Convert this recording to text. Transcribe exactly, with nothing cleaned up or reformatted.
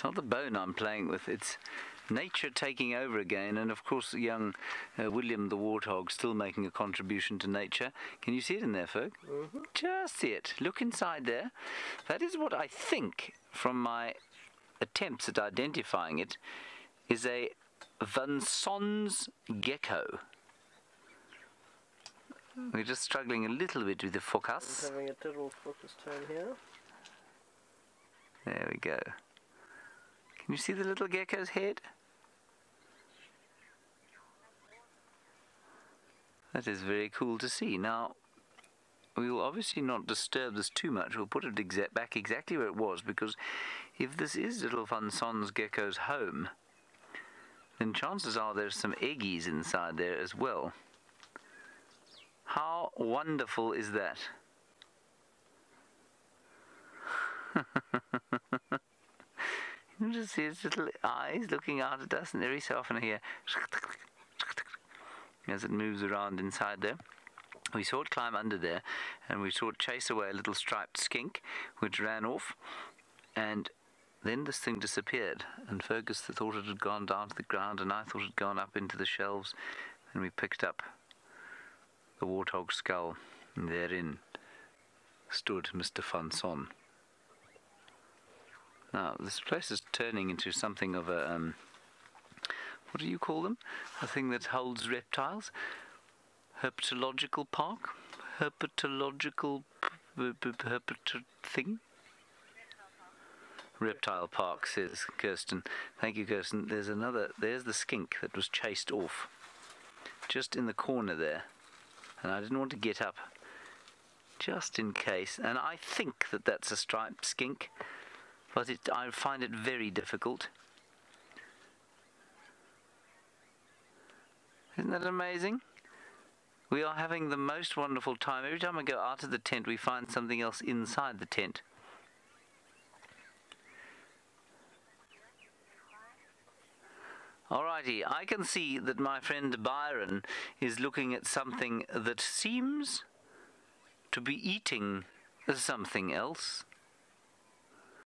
not the bone I'm playing with, it's nature taking over again, and of course young uh, William the warthog still making a contribution to nature. Can you see it in there, Ferg? Mm-hmm. Just see it. Look inside there. That is what I think, from my attempts at identifying it, is a Van Son's gecko. We're just struggling a little bit with the focus. I'm having a little focus turn here. There we go. Can you see the little gecko's head? That is very cool to see. Now, we will obviously not disturb this too much. We'll put it exa back exactly where it was, because if this is little Van Son's gecko's home, then chances are there's some eggies inside there as well. How wonderful is that? You can just see his little eyes looking out at us, and every so often I hear as it moves around inside there. We saw it climb under there, and we saw it chase away a little striped skink, which ran off, and then this thing disappeared, and Fergus thought it had gone down to the ground, and I thought it had gone up into the shelves, and we picked up the warthog skull, and therein stood Mister Van Son. Now, this place is turning into something of a, um, what do you call them? A thing that holds reptiles? Herpetological park? Herpetological herpet thing? Reptile park, says Kirsten. Thank you, Kirsten. There's another, there's the skink that was chased off, just in the corner there. And I didn't want to get up, just in case. And I think that that's a striped skink, but it, I find it very difficult. Isn't that amazing? We are having the most wonderful time. Every time I go out of the tent, we find something else inside the tent. Alrighty, I can see that my friend Byron is looking at something that seems to be eating something else.